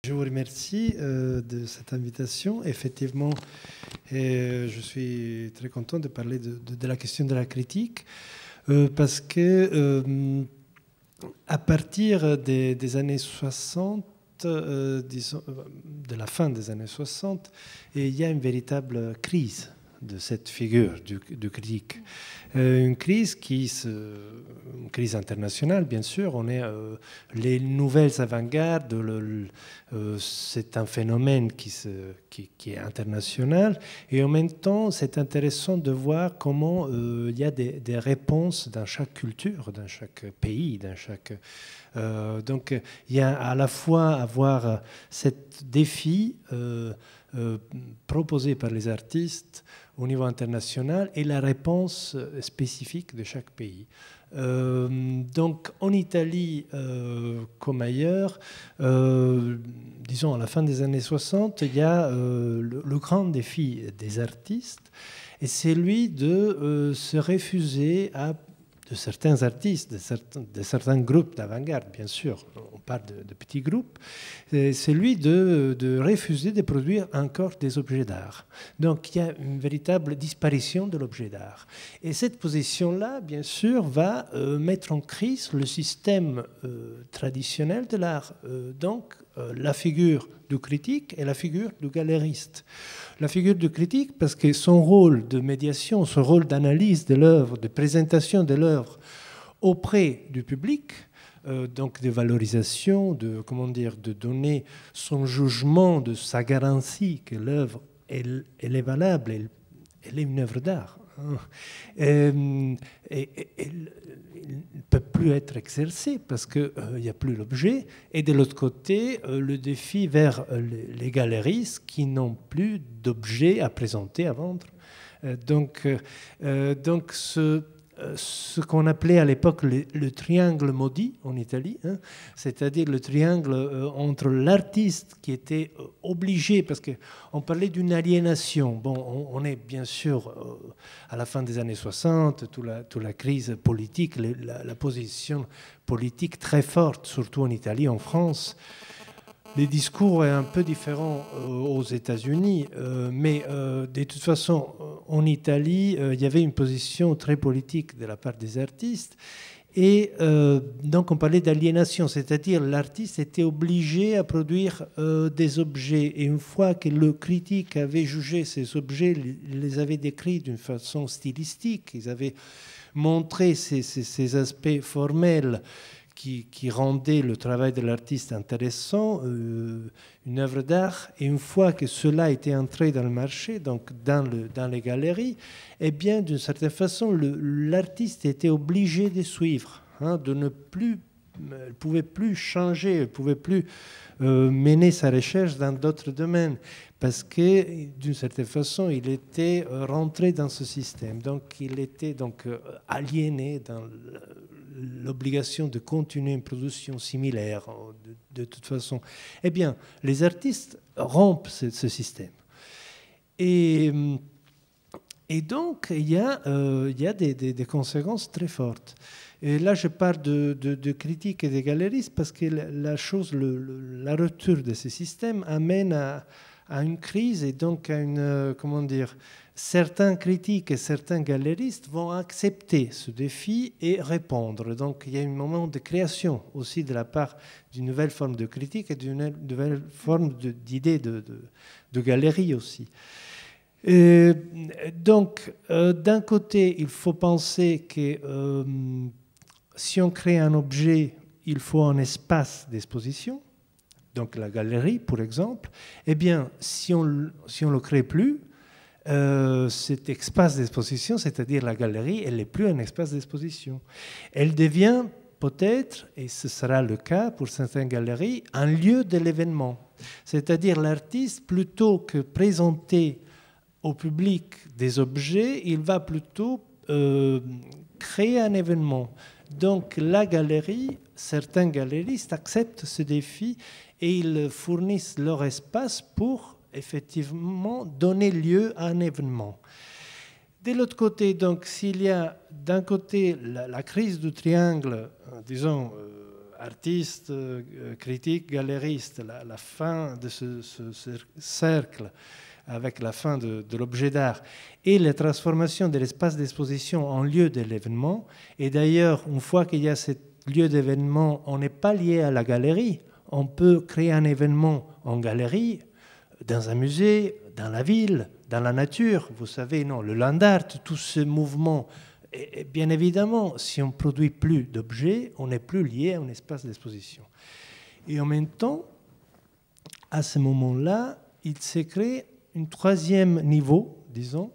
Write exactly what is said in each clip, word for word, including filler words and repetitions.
Je vous remercie euh, de cette invitation. Effectivement, et je suis très content de parler de, de, de la question de la critique euh, parce que euh, à partir des, des années soixante, euh, disons, de la fin des années soixante, il y a une véritable crise de cette figure du, du critique. Euh, une crise qui se, une crise internationale, bien sûr. On est euh, les nouvelles avant-gardes. Le, le, euh, c'est un phénomène qui, se, qui, qui est international. Et en même temps, c'est intéressant de voir comment euh, il y a des, des réponses dans chaque culture, dans chaque pays, dans chaque. Euh, donc, il y a à la fois avoir ce défi euh, euh, proposé par les artistes au niveau international et la réponse spécifique de chaque pays. Euh, donc en Italie euh, comme ailleurs, euh, disons à la fin des années soixante, il y a euh, le, le grand défi des artistes et c'est celui de euh, se refuser à de certains artistes, de certains, de certains groupes d'avant-garde, bien sûr, on parle de, de petits groupes, c'est celui de, de refuser de produire encore des objets d'art. Donc il y a une véritable disparition de l'objet d'art. Et cette position-là, bien sûr, va euh, mettre en crise le système euh, traditionnel de l'art. Euh, donc euh, la figure du critique et la figure du galériste. La figure du critique, parce que son rôle de médiation, son rôle d'analyse de l'œuvre, de présentation de l'œuvre auprès du public, euh, donc de valorisation, de, comment dire, de donner son jugement, de sa garantie que l'œuvre elle, elle est valable, elle, elle est une œuvre d'art. Euh, et, et, et, il ne peut plus être exercé parce qu'il euh, n'y a plus l'objet. Et de l'autre côté, euh, le défi vers euh, les, les galeristes qui n'ont plus d'objets à présenter, à vendre. Euh, donc, euh, donc ce, ce qu'on appelait à l'époque le, le triangle maudit en Italie, hein, c'est-à-dire le triangle euh, entre l'artiste qui était euh, obligé, parce qu'on parlait d'une aliénation. Bon, on, on est bien sûr euh, à la fin des années soixante, toute la, toute la crise politique, la, la position politique très forte, surtout en Italie, en France. Les discours sont un peu différents euh, aux États-Unis, euh, mais euh, de toute façon, en Italie, euh, il y avait une position très politique de la part des artistes. Et euh, donc, on parlait d'aliénation, c'est-à-dire l'artiste était obligé à produire euh, des objets. Et une fois que le critique avait jugé ces objets, il les avait décrits d'une façon stylistique, ils avaient montré ces, ces, ces aspects formels Qui, qui rendait le travail de l'artiste intéressant, euh, une œuvre d'art. Et une fois que cela était entré dans le marché, donc dans, le, dans les galeries, eh bien, d'une certaine façon, l'artiste était obligé de suivre, hein, de ne plus, elle ne pouvait plus changer, elle ne pouvait plus euh, mener sa recherche dans d'autres domaines, parce que, d'une certaine façon, il était rentré dans ce système. Donc, il était donc aliéné dans le, l'obligation de continuer une production similaire de, de toute façon. Eh bien, les artistes rompent ce, ce système. Et, et donc, il y a, euh, il y a des, des, des conséquences très fortes. Et là, je parle de, de, de critiques et des galeristes parce que la, la chose, le, le, la rupture de ce système amène à, à une crise et donc à une, comment dire, certains critiques et certains galeristes vont accepter ce défi et répondre. Donc il y a un moment de création aussi de la part d'une nouvelle forme de critique et d'une nouvelle forme d'idée de, de, de galerie aussi. Et donc euh, d'un côté, il faut penser que euh, si on crée un objet, il faut un espace d'exposition. Donc la galerie, pour exemple, eh bien, si on ne si on le crée plus, euh, cet espace d'exposition, c'est-à-dire la galerie, elle n'est plus un espace d'exposition. Elle devient peut-être, et ce sera le cas pour certaines galeries, un lieu de l'événement. C'est-à-dire l'artiste, plutôt que présenter au public des objets, il va plutôt euh, créer un événement. Donc la galerie, certains galeristes acceptent ce défi et ils fournissent leur espace pour effectivement donner lieu à un événement. De l'autre côté, donc, s'il y a d'un côté la, la crise du triangle, euh, disons, euh, artiste, euh, critique, galériste, la, la fin de ce, ce, ce cercle avec la fin de, de l'objet d'art et la transformation de l'espace d'exposition en lieu de l'événement. Et d'ailleurs, une fois qu'il y a ce lieu d'événement, on n'est pas lié à la galerie. On peut créer un événement en galerie, dans un musée, dans la ville, dans la nature. Vous savez, non, le land art, tout ce mouvement. Et bien évidemment, si on ne produit plus d'objets, on n'est plus lié à un espace d'exposition. Et en même temps, à ce moment-là, il s'est créé un troisième niveau, disons,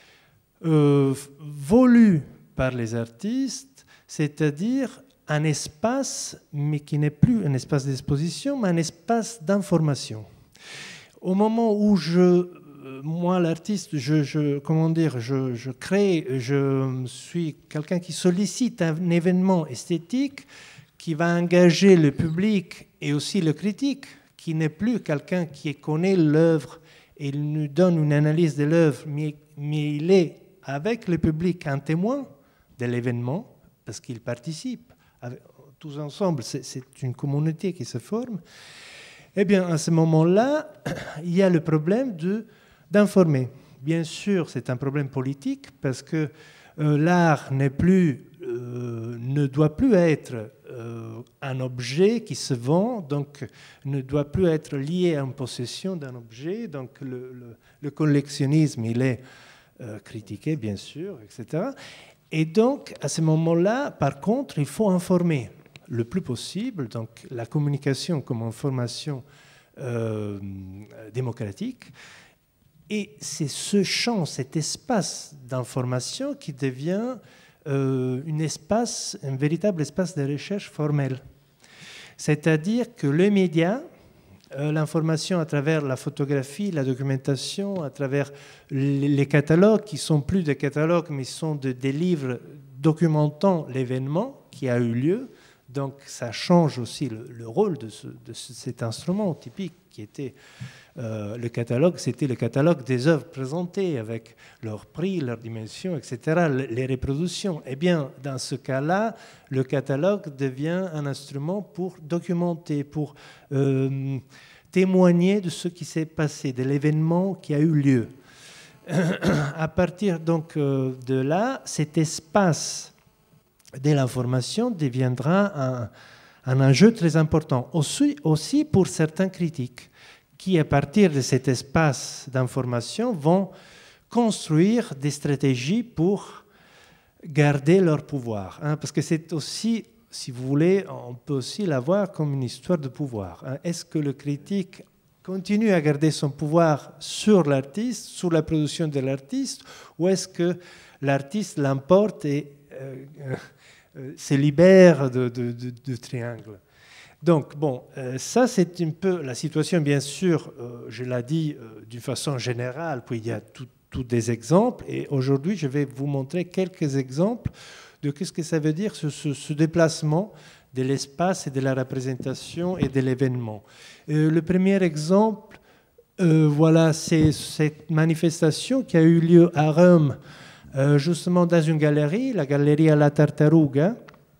euh, voulu par les artistes, c'est-à-dire un espace, mais qui n'est plus un espace d'exposition, mais un espace d'information. Au moment où je, moi l'artiste, je, je, comment dire, je, je crée, je suis quelqu'un qui sollicite un événement esthétique qui va engager le public et aussi le critique, qui n'est plus quelqu'un qui connaît l'œuvre et il nous donne une analyse de l'œuvre, mais, mais il est avec le public un témoin de l'événement parce qu'il participe. Tous ensemble, c'est une communauté qui se forme. Eh bien, à ce moment-là, il y a le problème d'informer. Bien sûr, c'est un problème politique parce que euh, l'art n'est plus, euh, ne doit plus être euh, un objet qui se vend, donc ne doit plus être lié à une possession d'un objet. Donc le, le, le collectionnisme, il est euh, critiqué, bien sûr, et cetera. Et donc, à ce moment-là, par contre, il faut informer le plus possible, donc la communication comme information euh, démocratique. Et c'est ce champ, cet espace d'information qui devient euh, un espace, un véritable espace de recherche formelle. C'est-à-dire que les médias, euh, l'information à travers la photographie, la documentation, à travers les, les catalogues, qui sont plus des catalogues, mais sont de, des livres documentant l'événement qui a eu lieu. Donc ça change aussi le, le rôle de, ce, de ce, cet instrument typique qui était euh, le catalogue, c'était le catalogue des œuvres présentées avec leur prix, leur dimension, et cetera, les reproductions. Eh bien, dans ce cas-là, le catalogue devient un instrument pour documenter, pour euh, témoigner de ce qui s'est passé, de l'événement qui a eu lieu. À partir donc de là, cet espace de l'information deviendra un, un enjeu très important, aussi, aussi pour certains critiques qui, à partir de cet espace d'information, vont construire des stratégies pour garder leur pouvoir. Hein, parce que c'est aussi, si vous voulez, on peut aussi la voir comme une histoire de pouvoir. Hein. Est-ce que le critique continue à garder son pouvoir sur l'artiste, sur la production de l'artiste, ou est-ce que l'artiste l'emporte et euh, euh, se libère de, de, de, de triangle? Donc, bon, euh, ça, c'est un peu la situation, bien sûr, euh, je l'ai dit euh, d'une façon générale, puis il y a tous des exemples, et aujourd'hui, je vais vous montrer quelques exemples de ce que ça veut dire, ce, ce, ce déplacement de l'espace et de la représentation et de l'événement. Euh, le premier exemple, euh, voilà, c'est cette manifestation qui a eu lieu à Rome, euh, justement dans une galerie, la galerie alla Tartaruga,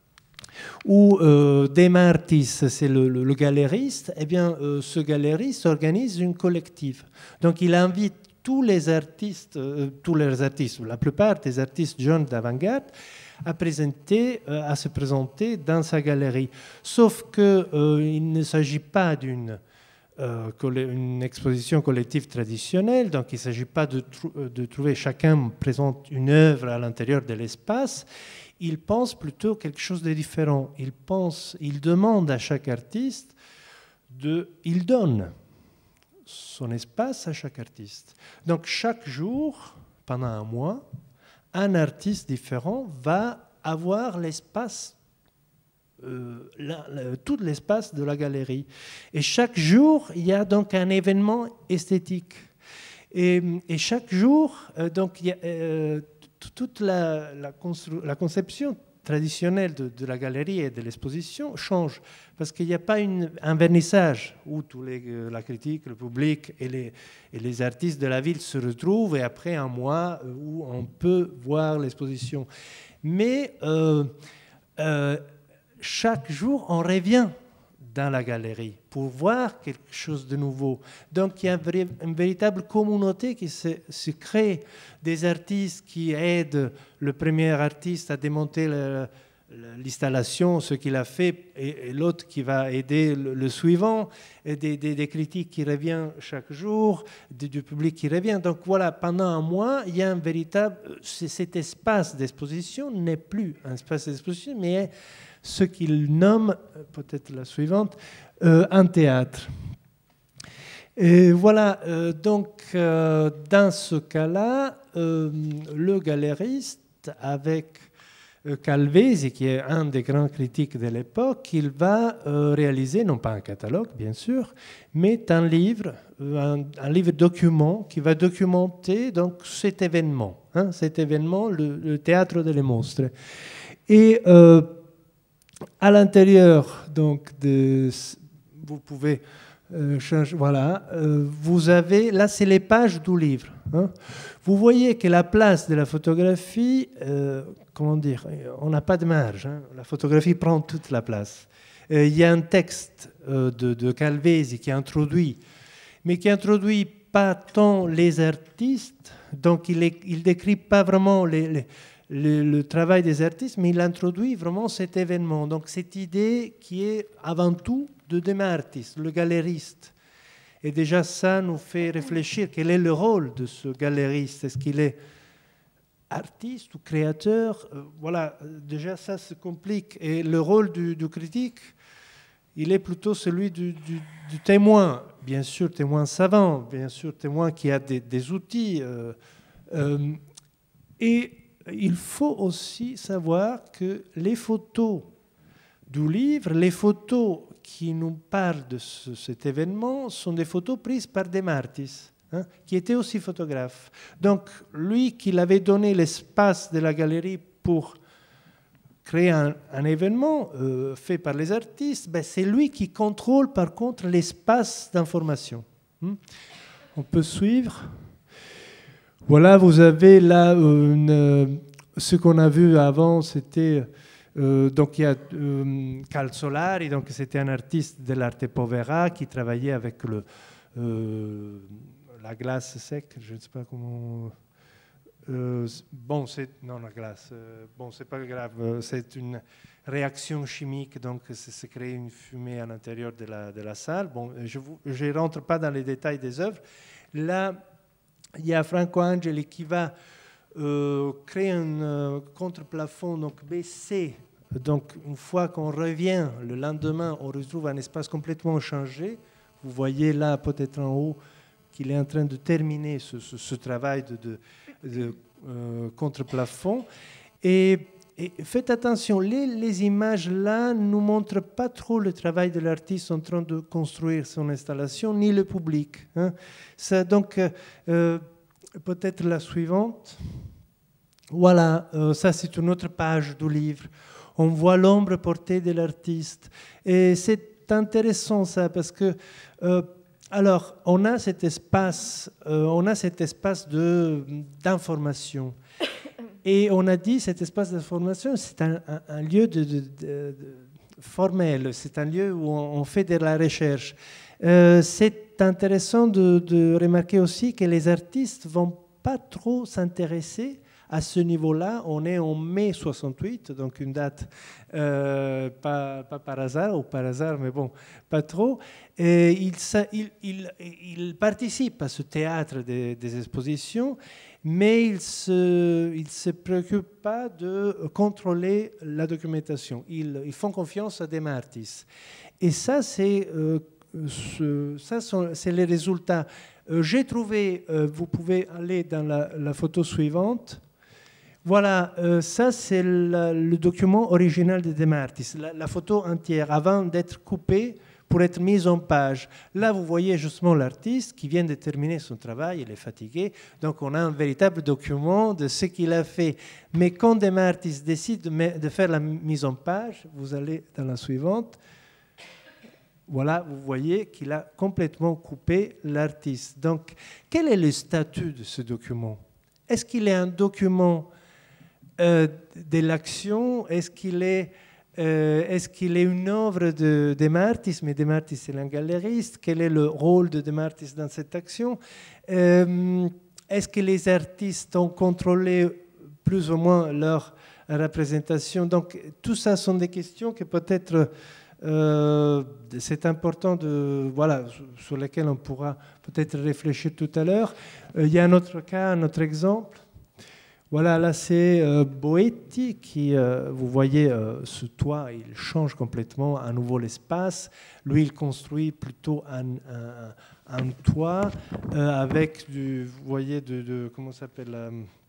où euh, De Martis, c'est le, le, le galériste, eh bien, euh, ce galériste organise une collective. Donc, il invite tous les artistes, euh, tous les artistes, la plupart des artistes jeunes d'avant-garde, à, présenter, euh, à se présenter dans sa galerie. Sauf qu'il euh, ne s'agit pas d'une euh, une exposition collective traditionnelle, donc il ne s'agit pas de, tr de trouver chacun présente une œuvre à l'intérieur de l'espace. Il pense plutôt quelque chose de différent. Il pense, il demande à chaque artiste, de, il donne son espace à chaque artiste. Donc chaque jour, pendant un mois, un artiste différent va avoir l'espace, euh, tout l'espace de la galerie. Et chaque jour, il y a donc un événement esthétique. Et, et chaque jour, euh, donc, il y a, euh, toute la, la, la conception traditionnelle de, de la galerie et de l'exposition change, parce qu'il n'y a pas une, un vernissage où tous les, la critique, le public et les, et les artistes de la ville se retrouvent et après un mois où on peut voir l'exposition. Mais euh, euh, chaque jour, on revient dans la galerie pour voir quelque chose de nouveau. Donc, il y a une véritable communauté qui se, se crée, des artistes qui aident le premier artiste à démonter le, l'installation, ce qu'il a fait, et, et l'autre qui va aider le, le suivant, et des, des, des critiques qui reviennent chaque jour, des, du public qui revient. Donc voilà, pendant un mois, il y a un véritable... Cet espace d'exposition n'est plus un espace d'exposition, mais ce qu'il nomme, peut-être la suivante, euh, un théâtre. Et voilà, euh, donc euh, dans ce cas-là, euh, le galériste, avec Calvesi, qui est un des grands critiques de l'époque, il va euh, réaliser, non pas un catalogue bien sûr, mais un livre, un, un livre document qui va documenter donc cet événement, hein, cet événement, le, le théâtre des monstres. Et euh, à l'intérieur donc de, vous pouvez euh, changer, voilà, euh, vous avez, là c'est les pages du livre. Hein. Vous voyez que la place de la photographie, euh, comment dire, on n'a pas de marge, hein. La photographie prend toute la place. Euh, il y a un texte euh, de, de Calvesi qui est introduit, mais qui introduit pas tant les artistes, donc il ne décrit pas vraiment les, les, les, le travail des artistes, mais il introduit vraiment cet événement, donc cette idée qui est avant tout de Demain artiste, le galériste. Et déjà, ça nous fait réfléchir quel est le rôle de ce galériste. Est-ce qu'il est artiste ou créateur? euh, Voilà, déjà, ça se complique. Et le rôle du, du critique, il est plutôt celui du, du, du témoin. Bien sûr, témoin savant, bien sûr, témoin qui a des, des outils. Euh, euh, et il faut aussi savoir que les photos du livre, les photos qui nous parlent de ce, cet événement sont des photos prises par De Martis, hein, qui était aussi photographe. Donc, lui qui avait donné l'espace de la galerie pour créer un, un événement euh, fait par les artistes, ben, c'est lui qui contrôle par contre l'espace d'information. Hein. On peut suivre. Voilà, vous avez là une, euh, ce qu'on a vu avant, c'était... Euh, donc il y a euh, Cal Solari, donc c'était un artiste de l'arte povera qui travaillait avec le, euh, la glace sec, je ne sais pas comment. Euh, bon, c'est non la glace. Euh, bon, c'est pas grave. C'est une réaction chimique, donc se crée une fumée à l'intérieur de la de la salle. Bon, je ne rentre pas dans les détails des œuvres. Là, il y a Franco Angeli qui va Euh, créer un euh, contre-plafond donc baissé. Donc une fois qu'on revient le lendemain, on retrouve un espace complètement changé. Vous voyez là peut-être en haut qu'il est en train de terminer ce, ce, ce travail de, de, de euh, contre-plafond. Et, et faites attention, les, les images là ne montrent pas trop le travail de l'artiste en train de construire son installation, ni le public. Hein. Ça, donc euh, peut-être la suivante. Voilà, euh, ça c'est une autre page du livre. On voit l'ombre portée de l'artiste. Et c'est intéressant ça, parce que, euh, alors, on a cet espace, euh, on a cet espace de, d'information. Et on a dit, cet espace d'information, c'est un, un, un lieu de, de, de, de formel, c'est un lieu où on, on fait de la recherche. Euh, c'est intéressant de, de remarquer aussi que les artistes ne vont pas trop s'intéresser à ce niveau-là. On est en mai soixante-huit, donc une date euh, pas, pas par hasard, ou par hasard, mais bon, pas trop. Et il, il, il, il participe à ce théâtre des, des expositions, mais il ne se, il se préoccupe pas de contrôler la documentation. Ils, ils font confiance à De Martis. Et ça, c'est... Euh, Ce, ça, c'est les résultats. Euh, j'ai trouvé, euh, vous pouvez aller dans la, la photo suivante. Voilà, euh, ça c'est le document original de De Martis, la, la photo entière, avant d'être coupée pour être mise en page. Là, vous voyez justement l'artiste qui vient de terminer son travail, il est fatigué, donc on a un véritable document de ce qu'il a fait. Mais quand De Martis décide de, de faire la mise en page, vous allez dans la suivante. Voilà, vous voyez qu'il a complètement coupé l'artiste. Donc, quel est le statut de ce document? Est-ce qu'il est un document euh, de l'action? Est-ce qu'il est Euh, Est-ce qu'il est une œuvre de De Martis, mais De Martis est un galériste? Quel est le rôle de De Martis dans cette action? euh, Est-ce que les artistes ont contrôlé plus ou moins leur représentation? Donc, tout ça sont des questions que peut-être euh, c'est important de, voilà, sur lesquelles on pourra peut-être réfléchir tout à l'heure. Euh, il y a un autre cas, un autre exemple. Voilà, là c'est euh, Boetti qui, euh, vous voyez, euh, ce toit, il change complètement à nouveau l'espace. Lui, il construit plutôt un, un, un toit euh, avec du, vous voyez, de, de comment ça s'appelle, euh,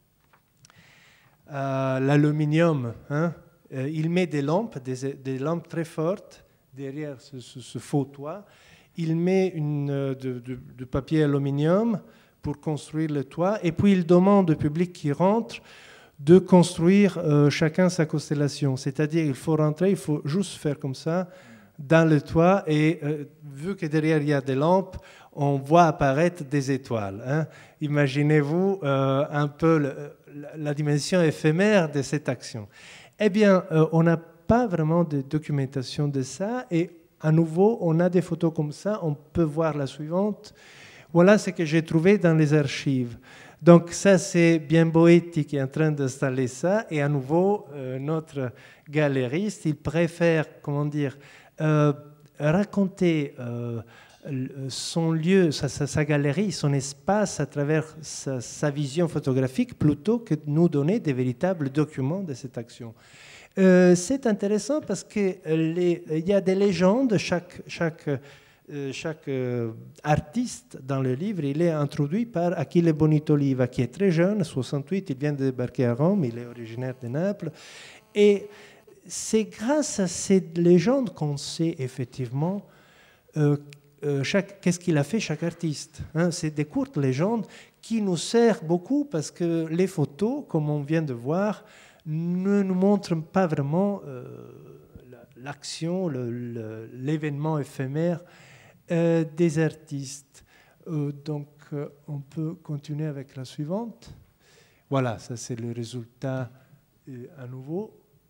euh, l'aluminium. Hein. Euh, il met des lampes, des, des lampes très fortes derrière ce, ce, ce faux toit. Il met une, de, de, de papier aluminium pour construire le toit, et puis il demande au public qui rentre de construire euh, chacun sa constellation. C'est-à-dire, il faut rentrer, il faut juste faire comme ça dans le toit, et euh, vu que derrière il y a des lampes, on voit apparaître des étoiles. Hein. Imaginez-vous euh, un peu le, la, la dimension éphémère de cette action. Eh bien, euh, on n'a pas vraiment de documentation de ça, et à nouveau, on a des photos comme ça. On peut voir la suivante. Voilà ce que j'ai trouvé dans les archives. Donc ça, c'est bien Boetti qui est en train d'installer ça. Et à nouveau, euh, notre galériste, il préfère, comment dire, euh, raconter euh, son lieu, sa, sa, sa galerie, son espace à travers sa, sa vision photographique, plutôt que de nous donner des véritables documents de cette action. Euh, c'est intéressant parce qu'il y a des légendes, chaque... chaque Euh, chaque euh, artiste dans le livre, il est introduit par Achille Bonitoliva, qui est très jeune, soixante-huit, il vient de débarquer à Rome, il est originaire de Naples. Et c'est grâce à ces légendes qu'on sait effectivement euh, euh, qu'est-ce qu'il a fait chaque artiste. Hein. C'est des courtes légendes qui nous servent beaucoup parce que les photos, comme on vient de voir, ne nous montrent pas vraiment euh, l'action, le, l'événement éphémère Euh, des artistes. Euh, donc, euh, on peut continuer avec la suivante. Voilà, ça c'est le résultat euh, à nouveau.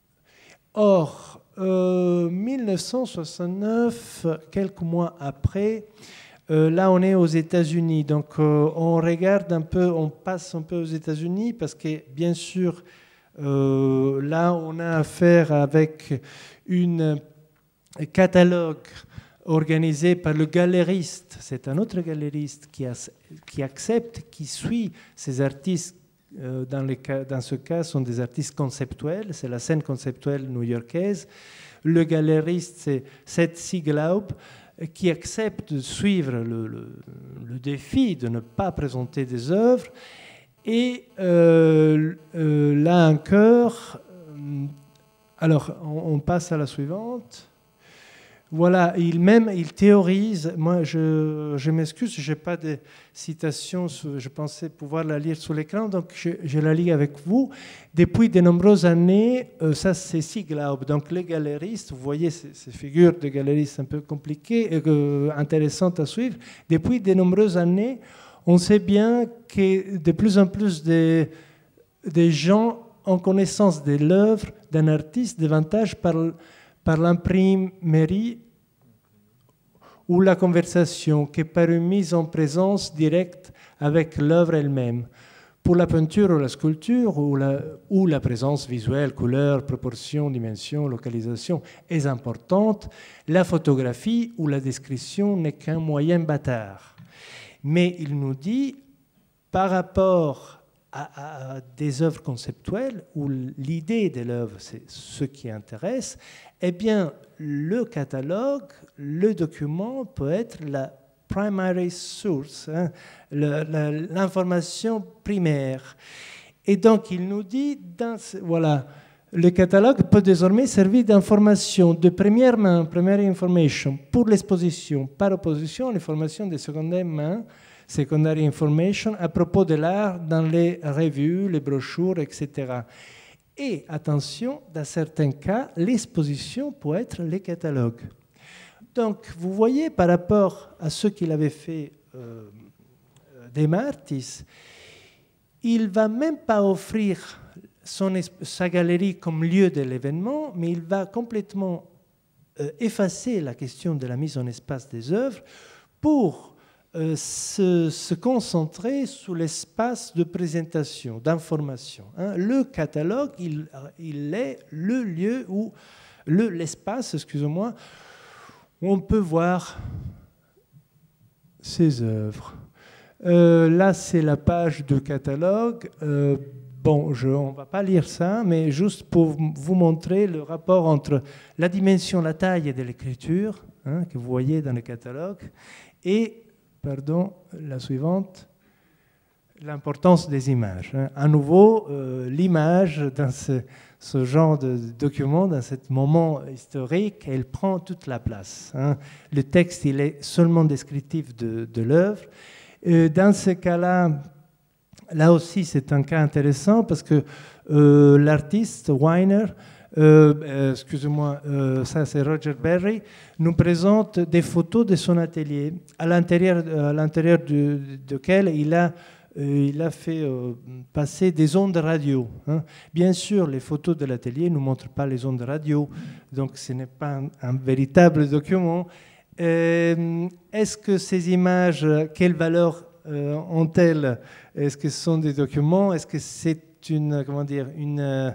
Or, euh, mille neuf cent soixante-neuf, quelques mois après, euh, là on est aux États-Unis. Donc, euh, on regarde un peu, on passe un peu aux États-Unis parce que, bien sûr, euh, là on a affaire avec une catalogue organisé par le galériste. C'est un autre galériste qui, a, qui accepte, qui suit ces artistes. Euh, dans, les cas, dans ce cas, sont des artistes conceptuels. C'est la scène conceptuelle new-yorkaise. Le galériste, c'est Seth Sieglaub, qui accepte de suivre le, le, le défi de ne pas présenter des œuvres. Et euh, euh, là encore, euh, alors on, on passe à la suivante. Voilà, il même, il théorise, moi je, je m'excuse, je n'ai pas de citation, je pensais pouvoir la lire sur l'écran, donc je, je la lis avec vous. Depuis de nombreuses années, euh, ça c'est Sieglaub, donc les galéristes, vous voyez ces, ces figures de galéristes un peu compliquées, et euh, intéressantes à suivre. Depuis de nombreuses années, on sait bien que de plus en plus de, de gens ont connaissance de l'œuvre d'un artiste davantage par par l'imprimerie ou la conversation que par une mise en présence directe avec l'œuvre elle-même. Pour la peinture ou la sculpture, où la, où la présence visuelle, couleur, proportion, dimension, localisation est importante, la photographie ou la description n'est qu'un moyen bâtard. Mais il nous dit, par rapport à, à des œuvres conceptuelles, où l'idée de l'œuvre, c'est ce qui intéresse, eh bien, le catalogue, le document peut être la primary source, hein, l'information primaire. Et donc, il nous dit, dans ce, voilà, le catalogue peut désormais servir d'information de première main, primary information, pour l'exposition, par opposition à l'information de secondaire main, secondary information, à propos de l'art dans les revues, les brochures, et cetera. Et attention, dans certains cas, l'exposition peut être les catalogues. Donc, vous voyez, par rapport à ce qu'il avait fait euh, De Martis, il ne va même pas offrir son, sa galerie comme lieu de l'événement, mais il va complètement euh, effacer la question de la mise en espace des œuvres pour euh, se, se concentrer sur l'espace de présentation, d'information. Hein. Le catalogue, il, il est le lieu où, le, l'espace, excusez-moi, où on peut voir ces œuvres. Euh, là, c'est la page de catalogue. Euh, bon, je, on ne va pas lire ça, mais juste pour vous montrer le rapport entre la dimension, la taille de l'écriture, hein, que vous voyez dans le catalogue, et, pardon, la suivante, l'importance des images. Hein. À nouveau, euh, l'image dans ce, ce genre de document, dans ce moment historique, elle prend toute la place. Hein. Le texte, il est seulement descriptif de, de l'œuvre. Euh, dans ce cas-là, là aussi, c'est un cas intéressant parce que euh, l'artiste Weiner, euh, euh, excusez-moi, euh, ça c'est Roger Berry, nous présente des photos de son atelier, à l'intérieur, à l'intérieur de, duquel il a il a fait euh, passer des ondes radio. Hein. Bien sûr, les photos de l'atelier ne montrent pas les ondes radio, donc ce n'est pas un, un véritable document. Euh, est-ce que ces images, quelle valeur euh, ont-elles? Est-ce que ce sont des documents? Est-ce que c'est une, comment dire, une euh,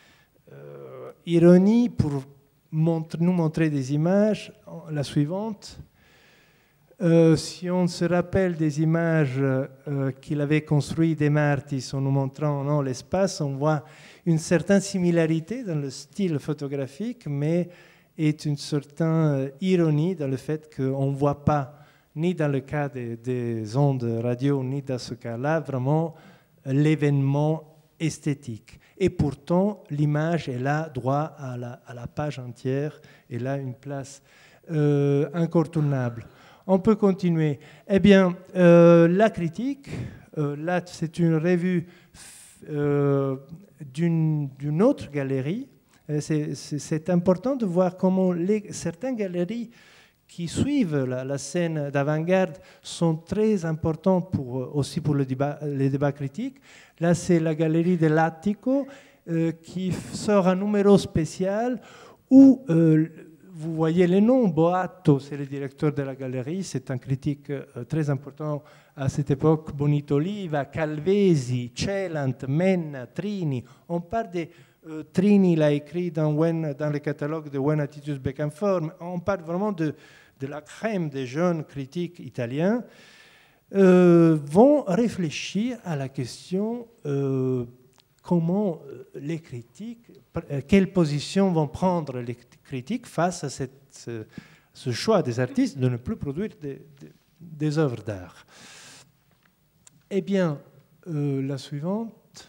ironie pour montre, nous montrer des images? La suivante. Euh, si on se rappelle des images euh, qu'il avait construites des Martis en nous montrant non, l'espace, on voit une certaine similarité dans le style photographique, mais est une certaine ironie dans le fait qu'on ne voit pas, ni dans le cas des, des ondes radio, ni dans ce cas-là, vraiment l'événement esthétique. Et pourtant, l'image est là, droit à la, à la page entière, et là, une place euh, incontournable. On peut continuer. Eh bien, euh, la critique, euh, là, c'est une revue euh, d'une, d'une autre galerie. C'est, c'est, c'est important de voir comment les, certaines galeries qui suivent la, la scène d'avant-garde sont très importantes pour, aussi pour le débat, les débats critiques. Là, c'est la galerie de l'Attico euh, qui sort un numéro spécial où euh, vous voyez les noms. Boato, c'est le directeur de la galerie, c'est un critique euh, très important à cette époque. Bonitoliva, Calvesi, Celant, Menna, Trini. On parle de euh, Trini, l'a écrit dans, when, dans le catalogue de When Attitudes Become Form. On parle vraiment de, de la crème des jeunes critiques italiens. Euh, vont réfléchir à la question euh, comment les critiques, quelle position vont prendre les critiques face à cette, ce, ce choix des artistes de ne plus produire des, des, des œuvres d'art. Eh bien, euh, la suivante.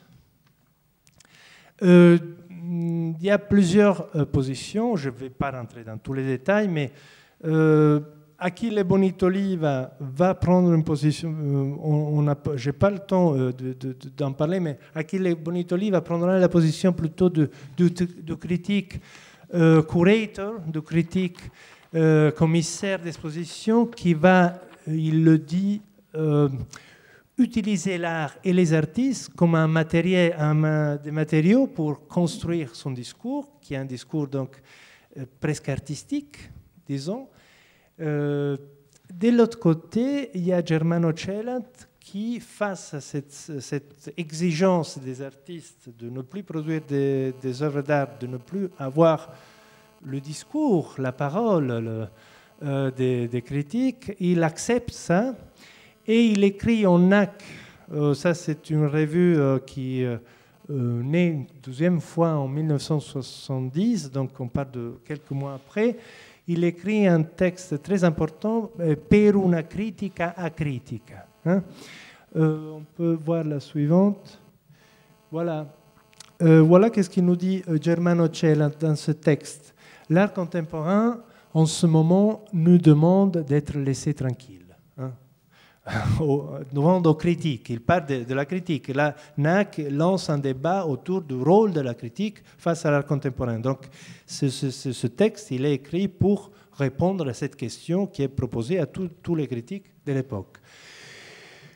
Euh, il y a plusieurs euh, positions, je ne vais pas rentrer dans tous les détails, mais euh, Achille Bonitoliva va prendre une position, euh, on, on je n'ai pas le temps euh, de, de, de, d'en parler, mais Achille Bonitoliva prendra la position plutôt de, de, de critique euh, curator, de critique euh, commissaire d'exposition, qui va, il le dit, euh, utiliser l'art et les artistes comme un matériel, un, des matériaux pour construire son discours, qui est un discours donc euh, presque artistique, disons. Euh, de l'autre côté, il y a Germano Celant qui, face à cette, cette exigence des artistes de ne plus produire des, des œuvres d'art, de ne plus avoir le discours, la parole le, euh, des, des critiques, il accepte ça et il écrit en N A C. Euh, ça, c'est une revue euh, qui euh, euh, naît une deuxième fois en mille neuf cent soixante-dix, donc on parle de quelques mois après. Il écrit un texte très important, euh, Per una critica a critica. Hein. Euh, on peut voir la suivante. Voilà. Euh, voilà qu'est-ce qu'il nous dit euh, Germano Celant dans ce texte. L'art contemporain, en ce moment, nous demande d'être laissé tranquille. Hein. Demande aux critiques. Il parle de, de la critique. Là, N A C lance un débat autour du rôle de la critique face à l'art contemporain. Donc, ce, ce, ce texte, il est écrit pour répondre à cette question qui est proposée à tous les critiques de l'époque.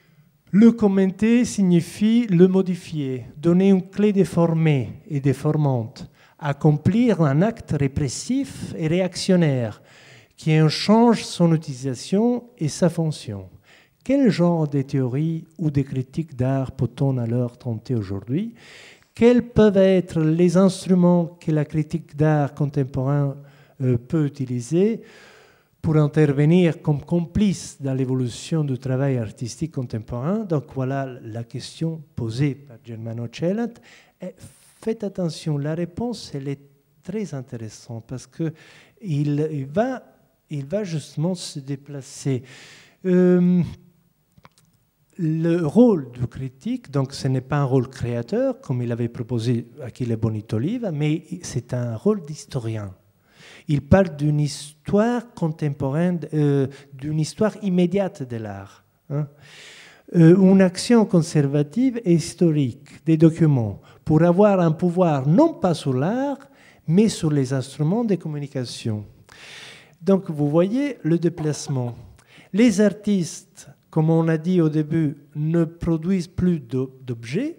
Le commenter signifie le modifier, donner une clé déformée et déformante, accomplir un acte répressif et réactionnaire qui en change son utilisation et sa fonction. Quel genre de théories ou de critiques d'art peut-on alors tenter aujourd'hui? Quels peuvent être les instruments que la critique d'art contemporain euh, peut utiliser pour intervenir comme complice dans l'évolution du travail artistique contemporain? Donc voilà la question posée par Germano Celant. Et faites attention, la réponse elle est très intéressante parce qu'il il va, il va justement se déplacer. Euh, Le rôle du critique, donc ce n'est pas un rôle créateur, comme il avait proposé Achille Bonito-Oliva, mais c'est un rôle d'historien. Il parle d'une histoire contemporaine, euh, d'une histoire immédiate de l'art. Hein. Euh, une action conservative et historique des documents pour avoir un pouvoir non pas sur l'art, mais sur les instruments de communication. Donc vous voyez le déplacement. Les artistes, comme on a dit au début, ne produisent plus d'objets,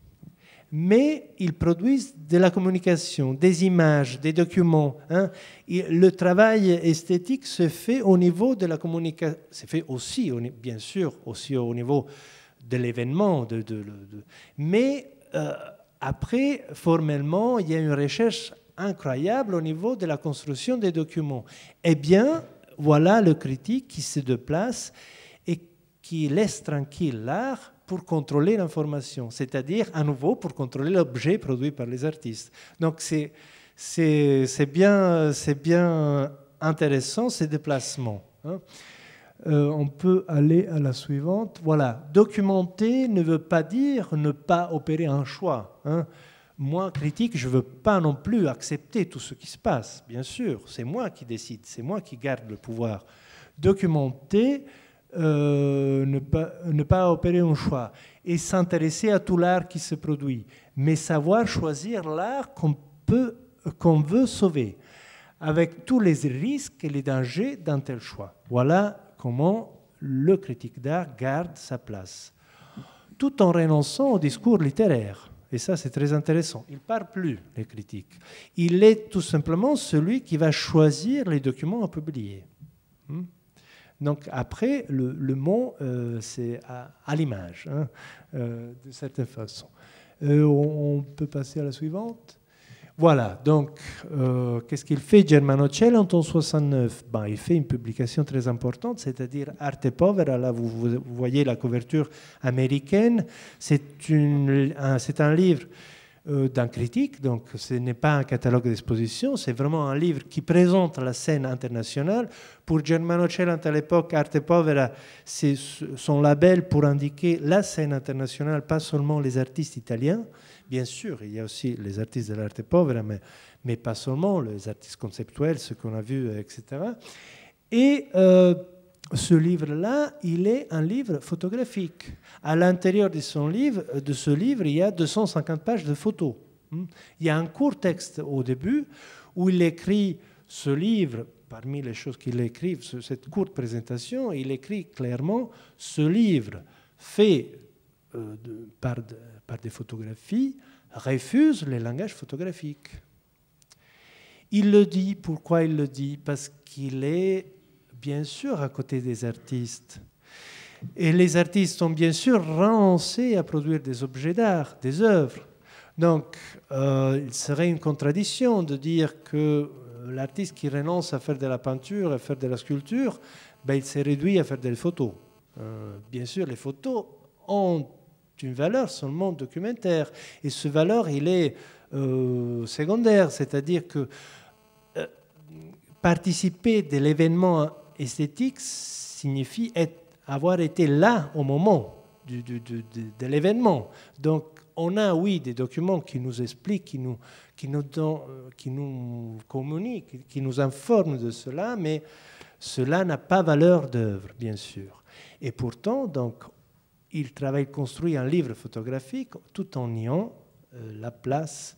mais ils produisent de la communication, des images, des documents. Hein. Le travail esthétique se fait au niveau de la communication, se fait aussi, bien sûr, aussi au niveau de l'événement. De, de, de, mais euh, après, formellement, il y a une recherche incroyable au niveau de la construction des documents. Eh bien, voilà le critique qui se déplace et qui laisse tranquille l'art pour contrôler l'information, c'est-à-dire à nouveau pour contrôler l'objet produit par les artistes. Donc c'est, c'est, c'est, bien, c'est bien intéressant ces déplacements. Hein. Euh, on peut aller à la suivante. Voilà, documenter ne veut pas dire ne pas opérer un choix. Hein. Moi, critique, je ne veux pas non plus accepter tout ce qui se passe, bien sûr. C'est moi qui décide, c'est moi qui garde le pouvoir. Documenter, euh, ne, pas, ne pas opérer un choix et s'intéresser à tout l'art qui se produit, mais savoir choisir l'art qu'on peut, qu'on veut sauver, avec tous les risques et les dangers d'un tel choix. Voilà comment le critique d'art garde sa place, tout en renonçant au discours littéraire. Et ça, c'est très intéressant. Il ne parle plus, les critiques. Il est tout simplement celui qui va choisir les documents à publier. Donc après, le, le mot, euh, c'est à, à l'image, hein, euh, de certaine façon. Euh, on, on peut passer à la suivante. Voilà, donc, euh, qu'est-ce qu'il fait Germano Celant en soixante-neuf? Ben, il fait une publication très importante, c'est-à-dire Arte Povera. Là, vous, vous voyez la couverture américaine. C'est un, c'est un livre euh, d'un critique, donc ce n'est pas un catalogue d'exposition, c'est vraiment un livre qui présente la scène internationale. Pour Germano Celant, à l'époque, Arte Povera, c'est son label pour indiquer la scène internationale, pas seulement les artistes italiens. Bien sûr, il y a aussi les artistes de l'arte povera, mais, mais pas seulement, les artistes conceptuels, ce qu'on a vu, et cetera. Et euh, ce livre-là, il est un livre photographique. À l'intérieur de, son livre, de ce livre, il y a deux cent cinquante pages de photos. Il y a un court texte au début où il écrit ce livre, parmi les choses qu'il écrit, cette courte présentation, il écrit clairement « Ce livre fait euh, de, par... De, par des photographies, refuse le langage photographique. » Il le dit. Pourquoi il le dit? Parce qu'il est bien sûr à côté des artistes. Et les artistes ont bien sûr renoncé à produire des objets d'art, des œuvres. Donc, euh, il serait une contradiction de dire que l'artiste qui renonce à faire de la peinture, à faire de la sculpture, ben, il s'est réduit à faire des photos. Euh, bien sûr, les photos ont une valeur seulement documentaire. Et ce valeur, il est euh, secondaire, c'est-à-dire que euh, participer de l'événement esthétique signifie être, avoir été là au moment du, du, du, de, de l'événement. Donc, on a, oui, des documents qui nous expliquent, qui nous, qui nous, donnent, qui nous communiquent, qui nous informent de cela, mais cela n'a pas valeur d'œuvre, bien sûr. Et pourtant, donc, il travaille, construit un livre photographique tout en niant euh, la place,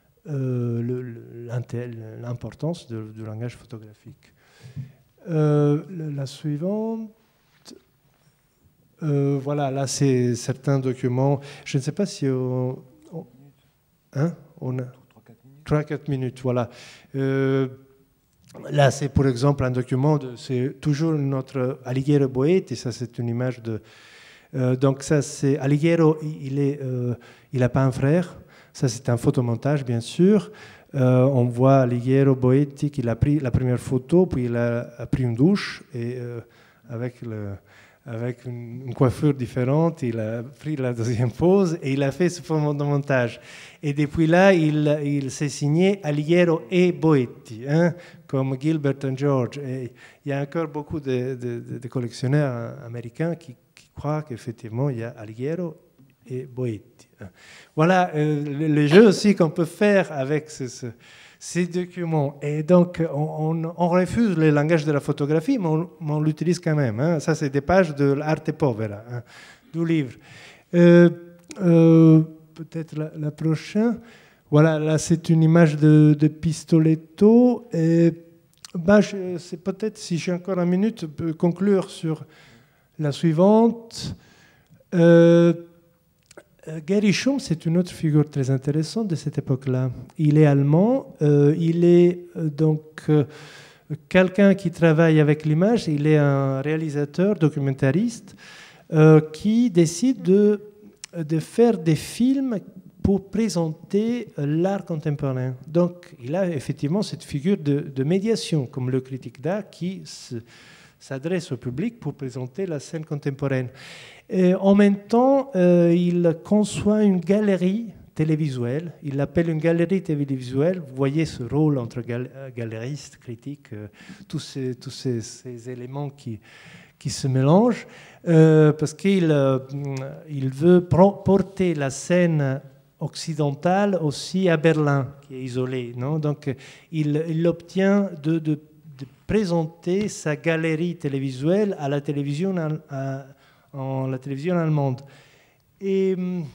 euh, l'importance du langage photographique. Euh, la suivante. Euh, voilà, là, c'est certains documents. Je ne sais pas si on, on, hein, on a trois à quatre minutes. Voilà. Euh, là, c'est pour exemple un document, de, c'est toujours notre Alighiero Boetti, ça c'est une image de... Euh, donc ça, c'est Alighiero, il est, euh, il n'a pas un frère. Ça, c'est un photomontage, bien sûr. Euh, on voit Alighiero Boetti qui a pris la première photo, puis il a, a pris une douche et euh, avec, le, avec une, une coiffure différente, il a pris la deuxième pose et il a fait ce photomontage. Et depuis là, il, il s'est signé Alighiero et Boetti, hein, comme Gilbert and George. Et il y a encore beaucoup de, de, de collectionneurs américains qui, qui croient qu'effectivement, il y a Alighiero et Boetti. Voilà euh, le, le jeu aussi qu'on peut faire avec ce, ce, ces documents. Et donc, on, on, on refuse le langage de la photographie, mais on, on l'utilise quand même. Hein. Ça, c'est des pages de l'Arte Povera, hein, du livre. Euh, euh, Peut-être la, la prochaine. Voilà, là, c'est une image de, de Pistoletto. Et, ben, je, c'est peut-être, si j'ai encore une minute, je peux conclure sur la suivante. Euh, Gary Schum, c'est une autre figure très intéressante de cette époque-là. Il est allemand, euh, il est euh, donc euh, quelqu'un qui travaille avec l'image, il est un réalisateur, documentariste, euh, qui décide de, de faire des films pour présenter l'art contemporain. Donc il a effectivement cette figure de, de médiation, comme le critique d'art qui se, s'adresse au public pour présenter la scène contemporaine. Et en même temps, euh, il conçoit une galerie télévisuelle. Il l'appelle une galerie télévisuelle. Vous voyez ce rôle entre gal galeriste, critique, euh, tous, ces, tous ces, ces éléments qui, qui se mélangent, euh, parce qu'il euh, il veut porter la scène occidentale aussi à Berlin, qui est isolée. Non? Donc, il, il obtient de, de, de présenter sa galerie télévisuelle à la télévision à, en la télévision allemande. Et,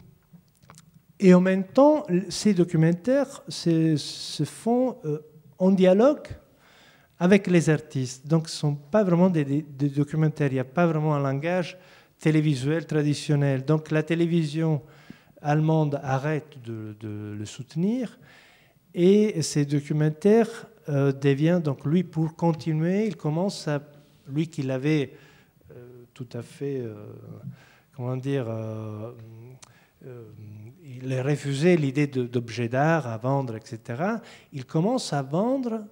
et en même temps, ces documentaires se, se font euh, en dialogue avec les artistes. Donc, ce ne sont pas vraiment des, des, des documentaires. Il n'y a pas vraiment un langage télévisuel traditionnel. Donc, la télévision allemande arrête de, de le soutenir et ces documentaires euh, deviennent, donc lui, pour continuer, il commence à, lui qui l'avait tout à fait, euh, comment dire, euh, euh, il a refusé l'idée d'objets d'art à vendre, et cetera. Il commence à vendre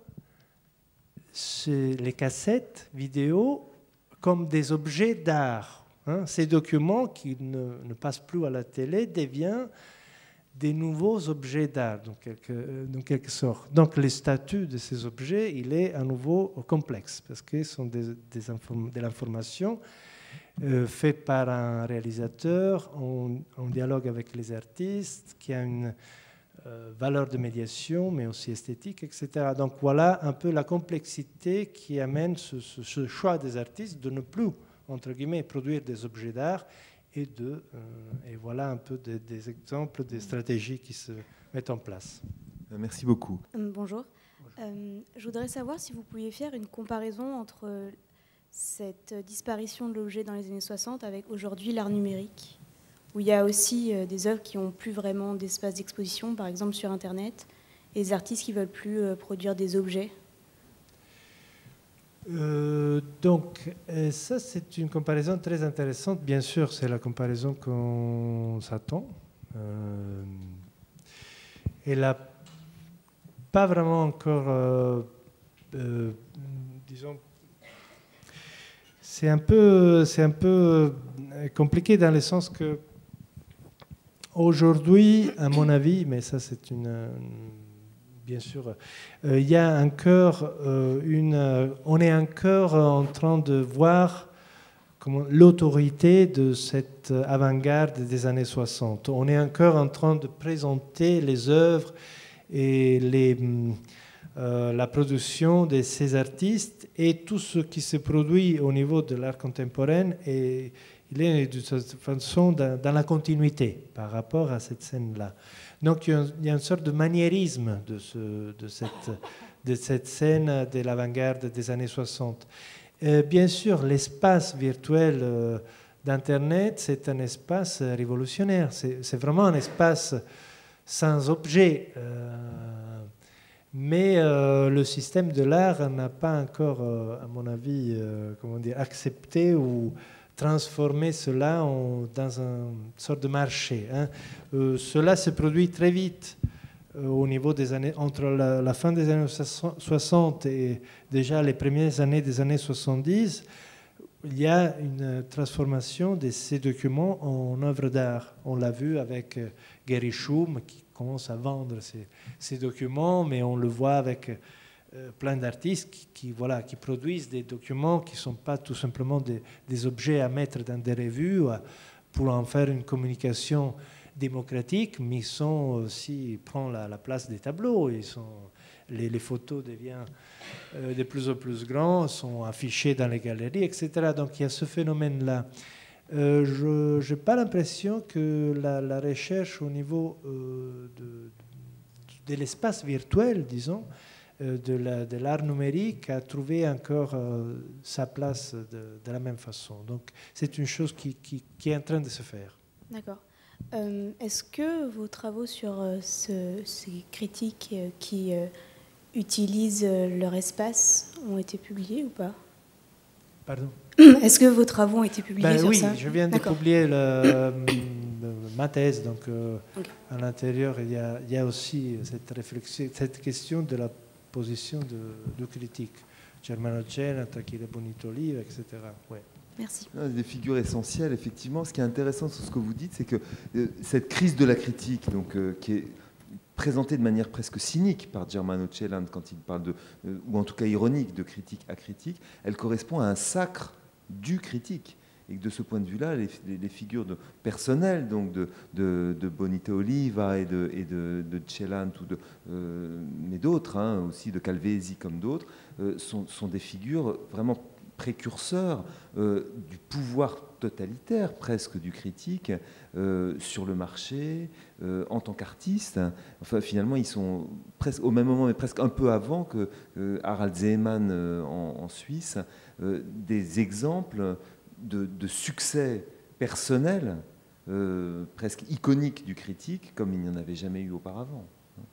ces, les cassettes vidéo comme des objets d'art. Hein. Ces documents qui ne, ne passent plus à la télé deviennent des nouveaux objets d'art, dans quelque, dans quelque sorte. Donc, le statut de ces objets, il est à nouveau complexe, parce que ce sont des, des inform- de l'information euh, faite par un réalisateur en, en dialogue avec les artistes, qui a une euh, valeur de médiation, mais aussi esthétique, et cetera. Donc, voilà un peu la complexité qui amène ce, ce, ce choix des artistes de ne plus, entre guillemets, produire des objets d'art. Et, de, euh, et voilà un peu des, des exemples, des stratégies qui se mettent en place. Merci beaucoup. Bonjour. Bonjour. Euh, je voudrais savoir si vous pouviez faire une comparaison entre cette disparition de l'objet dans les années soixante avec aujourd'hui l'art numérique, où il y a aussi euh, des œuvres qui n'ont plus vraiment d'espace d'exposition, par exemple sur Internet, et des artistes qui ne veulent plus euh, produire des objets. Euh, donc, euh, ça, c'est une comparaison très intéressante. Bien sûr, c'est la comparaison qu'on s'attend. Euh, elle n'a pas vraiment encore, euh, euh, disons, c'est un peu, c'est un peu compliqué dans le sens que aujourd'hui, à mon avis, mais ça, c'est une, une bien sûr, euh, il y a encore euh, une... Euh, on est encore en train de voir l'autorité de cette avant-garde des années soixante. On est encore en train de présenter les œuvres et les, euh, la production de ces artistes et tout ce qui se produit au niveau de l'art contemporain. Et il est de toute façon dans, dans la continuité par rapport à cette scène-là. Donc il y a une sorte de maniérisme de, ce, de, cette, de cette scène de l'avant-garde des années soixante. Euh, bien sûr, l'espace virtuel euh, d'Internet, c'est un espace révolutionnaire. C'est vraiment un espace sans objet. Euh, mais euh, le système de l'art n'a pas encore, euh, à mon avis, euh, comment dire, accepté ou transformé cela en, dans une sorte de marché. Hein. Euh, cela se produit très vite euh, au niveau des années, entre la, la fin des années soixante et déjà les premières années des années soixante-dix. Il y a une transformation de ces documents en œuvres d'art. On l'a vu avec Gary Shum qui commence à vendre ces, ces documents, mais on le voit avec euh, plein d'artistes qui, qui, voilà, qui produisent des documents qui ne sont pas tout simplement des, des objets à mettre dans des revues pour en faire une communication démocratique, mais ils sont aussi, ils prennent la, la place des tableaux. Ils sont, les, les photos deviennent euh, de plus en plus grands, sont affichées dans les galeries, et cetera. Donc il y a ce phénomène-là. Euh, je n'ai pas l'impression que la, la recherche au niveau euh, de, de l'espace virtuel, disons, euh, de l'art numérique a trouvé encore euh, sa place de, de la même façon. Donc c'est une chose qui, qui, qui est en train de se faire. D'accord. Euh, Est-ce que vos travaux sur euh, ce, ces critiques euh, qui euh, utilisent euh, leur espace ont été publiés ou pas? Pardon? Est-ce que vos travaux ont été publiés ben sur oui, ça? Oui, je viens de publier le, ma thèse. Donc, euh, okay. À l'intérieur, il, il y a aussi cette réflexion, cette question de la position de, de critique. Germano Celent, Achille Bonito-Oliva, et cetera. Ouais. Merci. Des figures essentielles, effectivement. Ce qui est intéressant sur ce que vous dites, c'est que euh, cette crise de la critique, donc, euh, qui est présentée de manière presque cynique par Germano Celent quand il parle de, euh, ou en tout cas ironique, de critique à critique, elle correspond à un sacre du critique. Et que de ce point de vue-là, les, les, les figures de, personnelles donc de, de, de Bonito-Oliva et de, et de, de Celent, ou de, euh, mais d'autres, hein, aussi de Calvesi comme d'autres, euh, sont, sont des figures vraiment précurseurs euh, du pouvoir totalitaire presque du critique euh, sur le marché, euh, en tant qu'artiste. Enfin, finalement, ils sont presque au même moment, mais presque un peu avant que euh, Harald Zeeman euh, en, en Suisse, euh, des exemples de, de succès personnel, euh, presque iconique du critique, comme il n'y en avait jamais eu auparavant.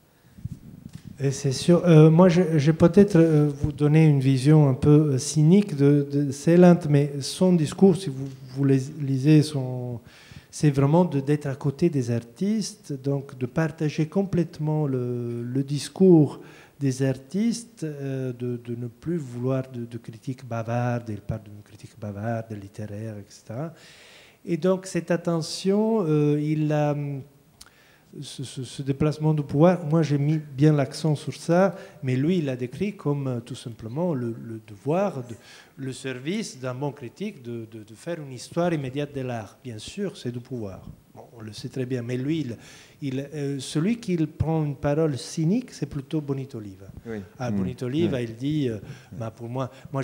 C'est sûr. Euh, moi, je, je vais peut-être euh, vous donner une vision un peu euh, cynique de, de Celent, mais son discours, si vous, vous lisez, son, c'est vraiment d'être à côté des artistes, donc de partager complètement le, le discours des artistes, euh, de, de ne plus vouloir de, de critiques bavardes, il parle de critiques bavardes, littéraires, et cetera. Et donc, cette attention, euh, il a... Ce, ce, ce déplacement de pouvoir, moi j'ai mis bien l'accent sur ça, mais lui il l'a décrit comme euh, tout simplement le, le devoir, de, le service d'un bon critique de, de, de faire une histoire immédiate de l'art. Bien sûr, c'est du pouvoir, bon, on le sait très bien, mais lui, il, il, euh, celui qui prend une parole cynique, c'est plutôt Bonito-Oliva. Oui. Ah, Bonito-Oliva, oui. Il dit, euh, bah, pour moi, moi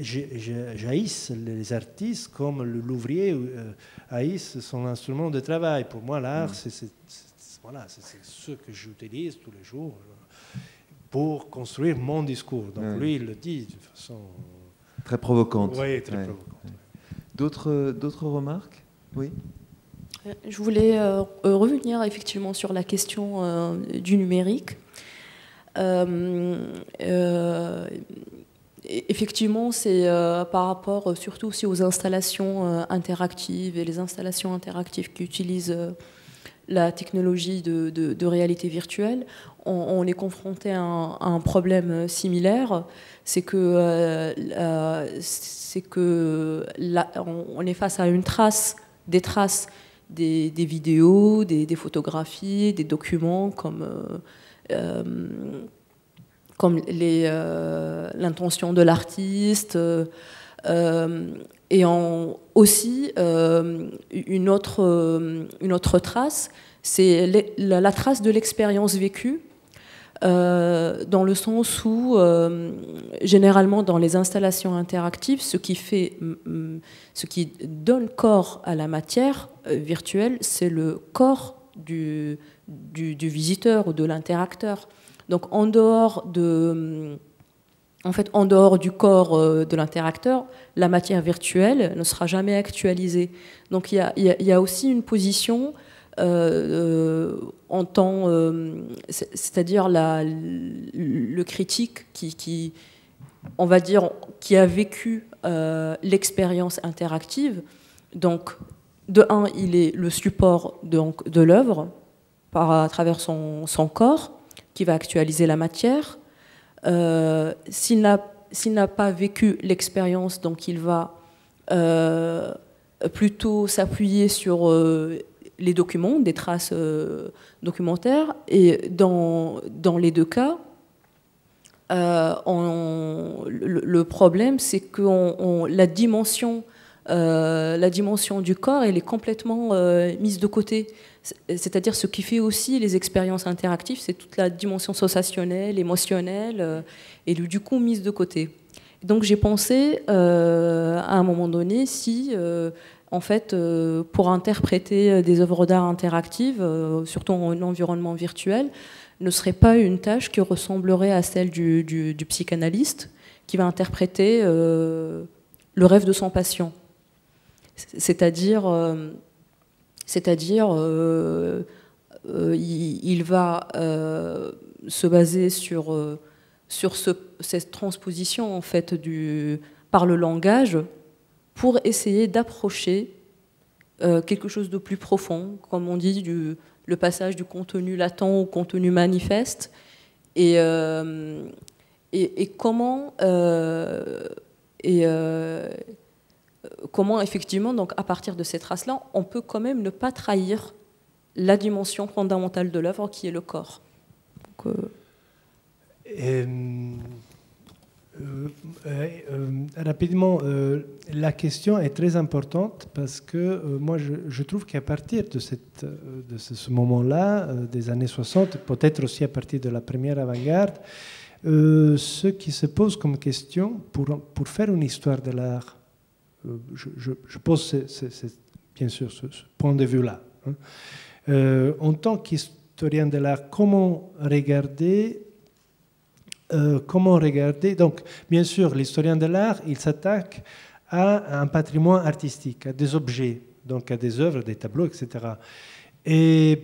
j'haïs les artistes comme l'ouvrier euh, haïs son instrument de travail. Pour moi, l'art, oui. c'est Voilà, c'est ce que j'utilise tous les jours pour construire mon discours. Donc ouais. Lui, il le dit de façon... Très provocante. Oui, très ouais. provocante. Ouais. D'autres, d'autres remarques? Oui. Je voulais euh, revenir effectivement sur la question euh, du numérique. Euh, euh, effectivement, c'est euh, par rapport surtout aussi aux installations euh, interactives et les installations interactives qui utilisent... Euh, la technologie de, de, de réalité virtuelle, on, on est confronté à un, à un problème similaire, c'est que, euh, euh, c'est que là, on, on est face à une trace, des traces, des, des vidéos, des, des photographies, des documents comme, euh, euh, comme euh, l'intention de l'artiste, euh, et en, aussi euh, une, autre, euh, une autre trace, c'est la, la trace de l'expérience vécue, euh, dans le sens où, euh, généralement, dans les installations interactives, ce qui, fait, ce qui donne corps à la matière euh, virtuelle, c'est le corps du, du, du visiteur ou de l'interacteur. Donc, en dehors de... en fait, en dehors du corps euh, de l'interacteur, la matière virtuelle ne sera jamais actualisée. Donc il y a, il y a, il y a aussi une position euh, euh, en tant, euh, c'est-à-dire la, le critique qui, qui, on va dire, qui a vécu euh, l'expérience interactive. Donc, de un, il est le support donc, de l'œuvre à travers son, son corps qui va actualiser la matière. Euh, s'il n'a s'il n'a pas vécu l'expérience, donc il va euh, plutôt s'appuyer sur euh, les documents, des traces euh, documentaires. Et dans, dans les deux cas, euh, on, le, le problème, c'est que on, on, la dimension Euh, la dimension du corps, elle est complètement euh, mise de côté. C'est-à-dire ce qui fait aussi les expériences interactives, c'est toute la dimension sensationnelle, émotionnelle, euh, et du coup mise de côté. Donc j'ai pensé euh, à un moment donné si, euh, en fait, euh, pour interpréter des œuvres d'art interactives, euh, surtout en environnement virtuel, ne serait pas une tâche qui ressemblerait à celle du, du, du psychanalyste qui va interpréter euh, le rêve de son patient. C'est-à-dire, euh, c'est-à-dire euh, euh, il, il va euh, se baser sur, euh, sur ce, cette transposition en fait, du, par le langage pour essayer d'approcher euh, quelque chose de plus profond, comme on dit, du, le passage du contenu latent au contenu manifeste. Et, euh, et, et comment... Euh, et, euh, comment effectivement, donc, à partir de ces traces-là, on peut quand même ne pas trahir la dimension fondamentale de l'œuvre qui est le corps. Donc, euh... Et, euh, euh, rapidement, euh, la question est très importante parce que euh, moi je, je trouve qu'à partir de, cette, de ce, ce moment-là, euh, des années soixante, peut-être aussi à partir de la première avant-garde, euh, ce qui se pose comme question pour, pour faire une histoire de l'art, Je, je, je pose ce, ce, ce, bien sûr ce, ce point de vue-là. Hein. Euh, en tant qu'historien de l'art, comment regarder, euh, comment regarder donc, bien sûr, l'historien de l'art, il s'attaque à un patrimoine artistique, à des objets, donc à des œuvres, des tableaux, et cetera. Et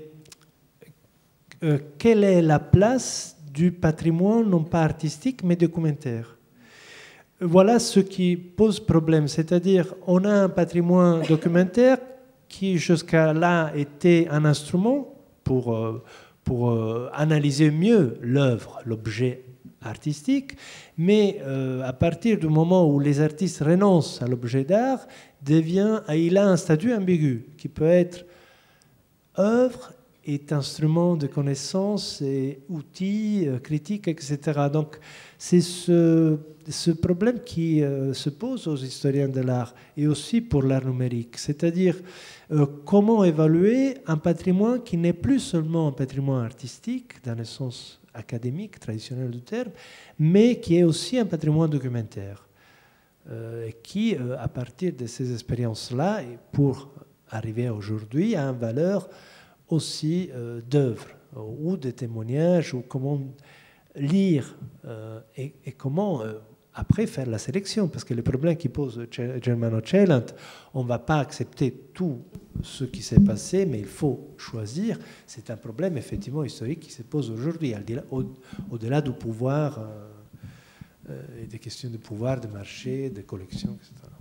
euh, quelle est la place du patrimoine, non pas artistique, mais documentaire ? Voilà ce qui pose problème, c'est-à-dire on a un patrimoine documentaire qui jusqu'à là était un instrument pour, pour analyser mieux l'œuvre, l'objet artistique, mais euh, à partir du moment où les artistes renoncent à l'objet d'art, devient, il a un statut ambigu qui peut être œuvre est instrument de connaissance et outil euh, critique, et cetera. Donc c'est ce, ce problème qui euh, se pose aux historiens de l'art et aussi pour l'art numérique, c'est-à-dire euh, comment évaluer un patrimoine qui n'est plus seulement un patrimoine artistique dans le sens académique, traditionnel du terme, mais qui est aussi un patrimoine documentaire, euh, qui, euh, à partir de ces expériences-là, et pour arriver à aujourd'hui, a une valeur aussi euh, d'œuvres ou de témoignages, ou comment lire euh, et, et comment euh, après faire la sélection, parce que le problème qui pose Germano Celant, on ne va pas accepter tout ce qui s'est passé, mais il faut choisir. C'est un problème effectivement historique qui se pose aujourd'hui, au-delà du pouvoir euh, et des questions de pouvoir, de marché, de collection, et cetera.